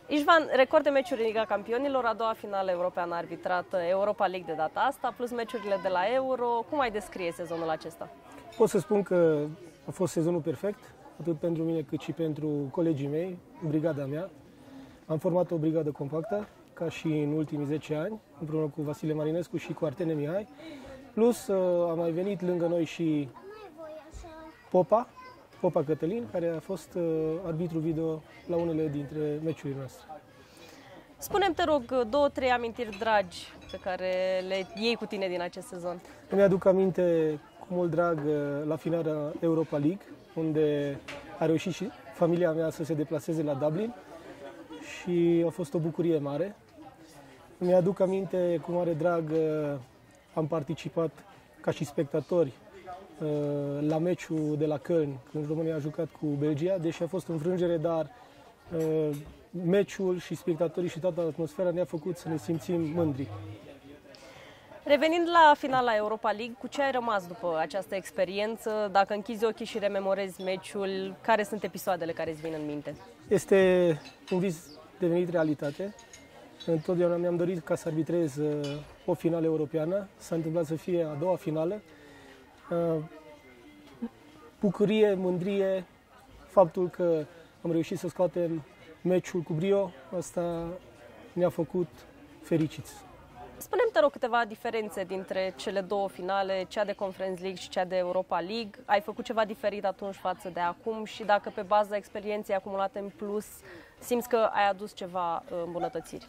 Ișvan, record de meciuri în Liga Campionilor, a doua finală europeană arbitrată, Europa League de data asta, plus meciurile de la Euro. Cum ai descrie sezonul acesta? Pot să spun că a fost sezonul perfect, atât pentru mine cât și pentru colegii mei, brigada mea. Am format o brigadă compactă, ca și în ultimii 10 ani, împreună cu Vasile Marinescu și cu Artene Mihai. Plus a mai venit lângă noi și Popa Cătălin, care a fost arbitru video la unele dintre meciurile noastre. Spune-mi, te rog, 2-3 amintiri dragi pe care le iei cu tine din acest sezon. Îmi aduc aminte cu mult drag la finala Europa League, unde a reușit și familia mea să se deplaseze la Dublin și a fost o bucurie mare. Îmi aduc aminte cu mare drag, am participat ca și spectatori la meciul de la Köln, când România a jucat cu Belgia, deși a fost înfrângere, dar meciul și spectatorii și toată atmosfera ne-a făcut să ne simțim mândri. Revenind la finala Europa League, cu ce ai rămas după această experiență? Dacă închizi ochii și rememorezi meciul, care sunt episoadele care îți vin în minte? Este un vis devenit realitate. Întotdeauna mi-am dorit ca să arbitrez o finală europeană. S-a întâmplat să fie a doua finală. Bucurie, mândrie, faptul că am reușit să scoatem meciul cu brio, asta ne-a făcut fericiți. Spune-mi, te rog, câteva diferențe dintre cele două finale, cea de Conference League și cea de Europa League. Ai făcut ceva diferit atunci față de acum și dacă pe baza experienței acumulate în plus simți că ai adus ceva îmbunătățiri?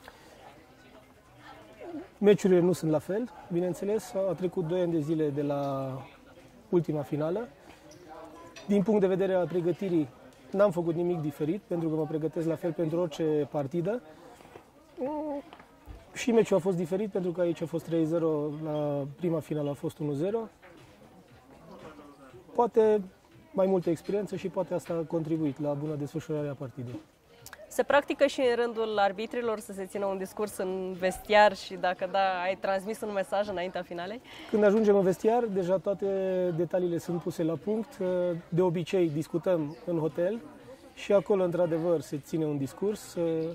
Meciurile nu sunt la fel, bineînțeles. A trecut 2 ani de zile de la ultima finală. Din punct de vedere al pregătirii, n-am făcut nimic diferit, pentru că mă pregătesc la fel pentru orice partidă. Și meciul a fost diferit, pentru că aici a fost 3-0, la prima finală a fost 1-0. Poate mai multă experiență și poate asta a contribuit la bună desfășurare a partidei. Se practică și în rândul arbitrilor să se țină un discurs în vestiar și dacă da, ai transmis un mesaj înaintea finalei? Când ajungem în vestiar, deja toate detaliile sunt puse la punct. De obicei discutăm în hotel și acolo, într-adevăr, se ține un discurs.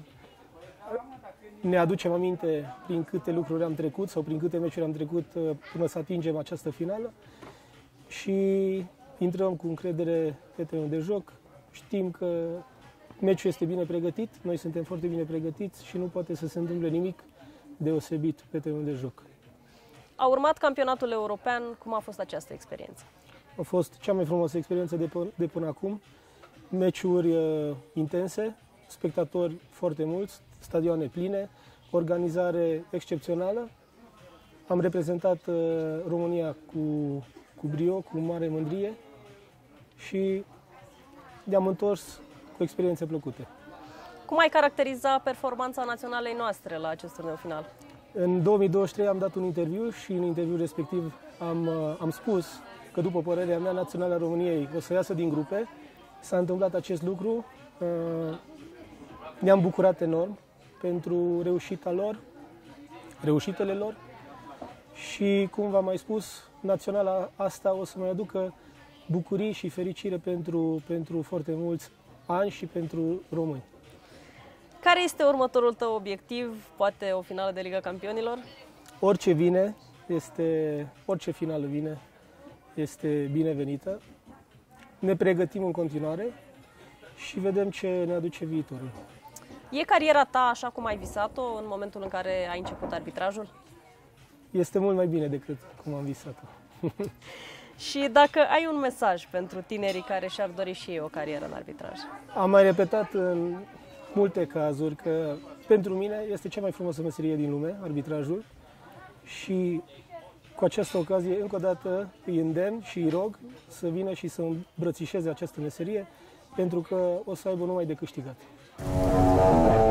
Ne aducem aminte prin câte lucruri am trecut sau prin câte meciuri am trecut până să atingem această finală și intrăm cu încredere pe terenul de joc. Știm că meciul este bine pregătit, noi suntem foarte bine pregătiți și nu poate să se întâmple nimic deosebit pe terenul de joc. A urmat campionatul european, cum a fost această experiență? A fost cea mai frumoasă experiență de până acum. Meciuri intense, spectatori foarte mulți, stadioane pline, organizare excepțională. Am reprezentat România cu brio, cu mare mândrie și ne-am întors cu experiențe plăcute. Cum ai caracteriza performanța naționalei noastre la acest turneu final? În 2023 am dat un interviu și în interviul respectiv am spus că, după părerea mea, Naționala României o să iasă din grupe. S-a întâmplat acest lucru. Ne-am bucurat enorm pentru reușitele lor și, cum v-am mai spus, Naționala asta o să mai aducă bucurii și fericire pentru foarte mulți ani și pentru români. Care este următorul tău obiectiv? Poate o finală de Liga Campionilor? Orice finală vine este binevenită. Ne pregătim în continuare și vedem ce ne aduce viitorul. E cariera ta așa cum ai visat-o în momentul în care ai început arbitrajul? Este mult mai bine decât cum am visat-o. Și dacă ai un mesaj pentru tinerii care și-ar dori și ei o carieră în arbitraj? Am mai repetat în multe cazuri că pentru mine este cea mai frumoasă meserie din lume, arbitrajul, și cu această ocazie încă o dată îi îndemn și îi rog să vină și să îmbrățișeze această meserie, pentru că o să aibă numai de câștigat.